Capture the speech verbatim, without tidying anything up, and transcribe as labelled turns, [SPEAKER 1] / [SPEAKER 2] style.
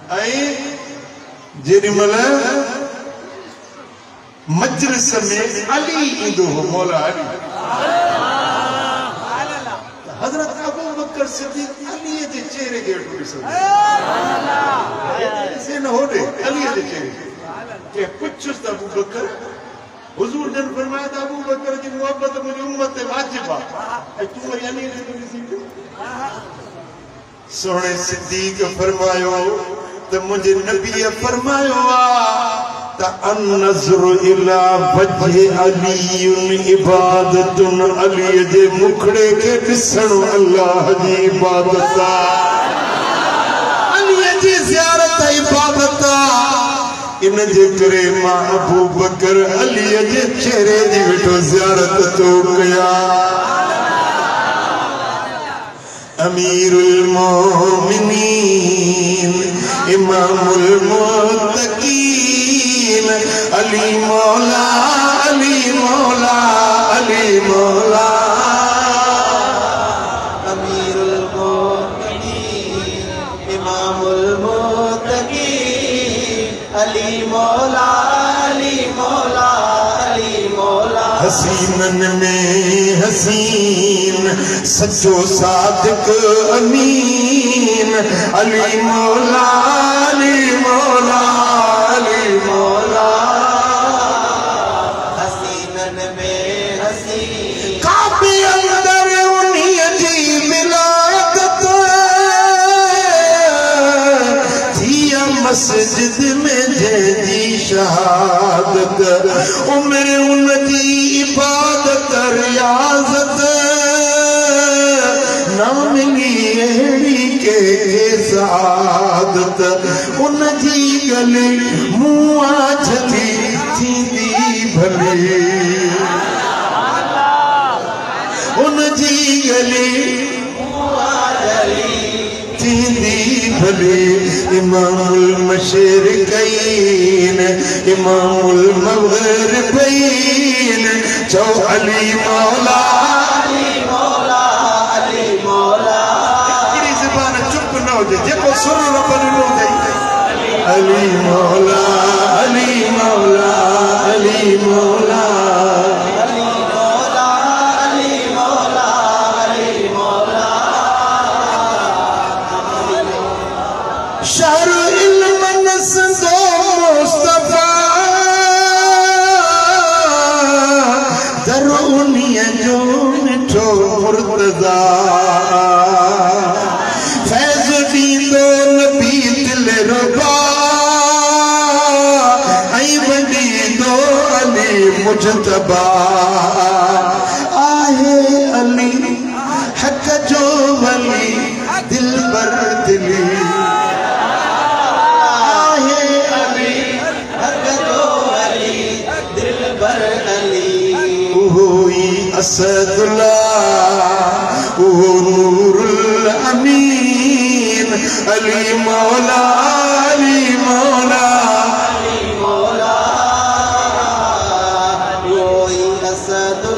[SPEAKER 1] जेॾीमहिल मजलिस में अली ईंदो हो मौला अली हज़रत अबू बकर सिद्दीक़ अली जे चेहरे खे वेठो ॾिसंदो से न होॾे अली जे चेहरे के पुछुसि त अबू बकर हुज़ूर जन फरमाया त अबू बकर जी मोहब्बत मुंहिंजी उम्मत ते वाजिब आहे ऐं तूं वरी अली खे ॾिसी सोणे सिद्दीक़ फरमायो त मुंहिंजे नबीअ फरमायो आहे त अन्नज़रु इला वजहि अलीयुन इबादतुन अली जे मुखड़े खे ॾिसण अल्लाह जी इबादत आहे अली जी ज़ियारत इबादत आहे इन जे करे मां अबू बकर अली जे चेहरे जी वेठो ज़ियारत तो कया अमीरुल मोमिनीन इमामुल मुत्तकीन अली मौला अली मौला अली मौला अमीरुल मोमिनीन इमामुल मुत्तकीन अली मौला अली मौला अली मौला हसीनन में हसीन सच्चो सादिक अमीन अली मौला अली मौला अली मौला हसीनन में हसीन काबे अंदर उन्हीं जी मिलादत थिया मस्जिद में जैदी शहादत उम्र उनकी इबादत रियाजत ना मिली अहिड़ी के सादत उन जी गली मुआ छली थींदी भली उन जी गली मुआ छली थींदी भली इमामुल मशरिकैन इमामुल मग़रिबैन चौ अली मौला अली मौला अली मौला इकड़ी ज़बान चुप न हुजे जेको सुर रब ॾिनो अथई अली मौला अली मौला अली मौला अली मौला अली मौला अली मौला शहर इल्म नसदो मुस्तफा दरुनिया जो मिठो मुर्तज़ा फैज़ दींदो नबी दिल रुबा ऐं वॾींदो अली मुजतबा आहे अली हक़ जो वली दिलबर दिली आहे अली हक़ जो वली दिलबर अली असदुल्लाह वो नूरुल अमीन अली मौला अली मौला अली मौला वो असद